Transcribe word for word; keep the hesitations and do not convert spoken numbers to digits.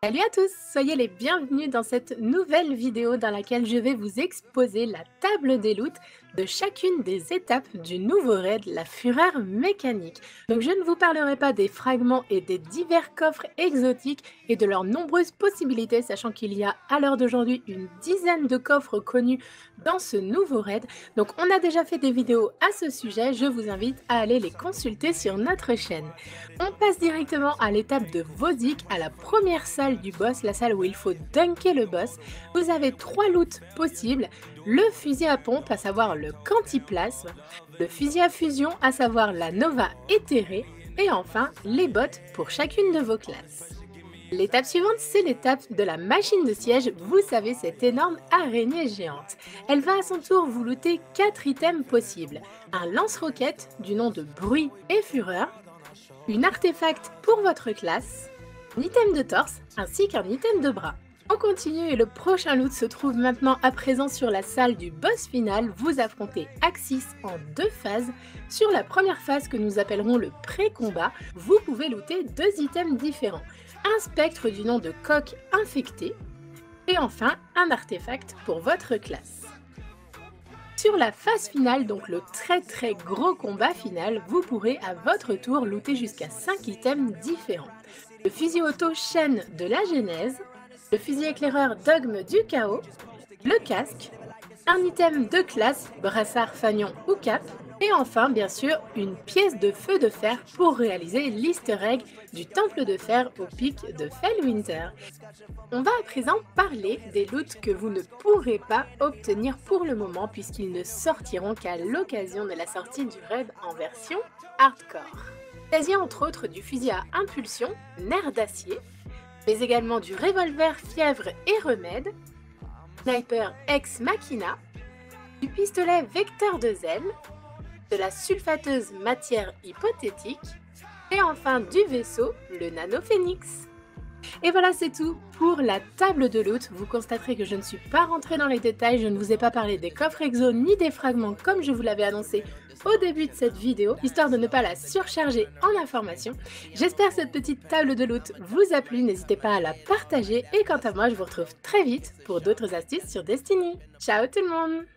Salut à tous, soyez les bienvenus dans cette nouvelle vidéo dans laquelle je vais vous exposer la table des loots de chacune des étapes du nouveau raid, la Fureur mécanique. Donc je ne vous parlerai pas des fragments et des divers coffres exotiques et de leurs nombreuses possibilités, sachant qu'il y a à l'heure d'aujourd'hui une dizaine de coffres connus dans ce nouveau raid. Donc on a déjà fait des vidéos à ce sujet, je vous invite à aller les consulter sur notre chaîne. On passe directement à l'étape de Vodic, à la première salle du boss, la salle où il faut dunker le boss. Vous avez trois loots possibles, le fusil à pompe, à savoir le Quantiplasme, le fusil à fusion, à savoir la Nova éthérée, et enfin les bottes pour chacune de vos classes. L'étape suivante, c'est l'étape de la machine de siège, vous savez, cette énorme araignée géante. Elle va à son tour vous looter quatre items possibles. Un lance-roquette du nom de Bruit et Fureur, une artefact pour votre classe, un item de torse ainsi qu'un item de bras. On continue et le prochain loot se trouve maintenant à présent sur la salle du boss final. Vous affrontez Axis en deux phases. Sur la première phase que nous appellerons le pré-combat, vous pouvez looter deux items différents. Un spectre du nom de Coq infecté et enfin un artefact pour votre classe. Sur la phase finale, donc le très très gros combat final, vous pourrez à votre tour looter jusqu'à cinq items différents. Le fusil auto chaîne de la Genèse, le fusil éclaireur dogme du chaos, le casque, un item de classe, brassard, fanion ou cape, et enfin bien sûr une pièce de feu de fer pour réaliser l'easter egg du temple de fer au pic de Fellwinter. On va à présent parler des loots que vous ne pourrez pas obtenir pour le moment puisqu'ils ne sortiront qu'à l'occasion de la sortie du raid en version hardcore. Il s'agit entre autres du fusil à impulsion, nerf d'acier, mais également du revolver fièvre et remède, sniper ex machina, du pistolet vecteur de zèle, de la sulfateuse matière hypothétique, et enfin du vaisseau, le nano phénix. Et voilà, c'est tout pour la table de loot. Vous constaterez que je ne suis pas rentrée dans les détails, je ne vous ai pas parlé des coffres exo ni des fragments comme je vous l'avais annoncé au début de cette vidéo, histoire de ne pas la surcharger en informations. J'espère que cette petite table de loot vous a plu, n'hésitez pas à la partager et quant à moi, je vous retrouve très vite pour d'autres astuces sur Destiny. Ciao tout le monde!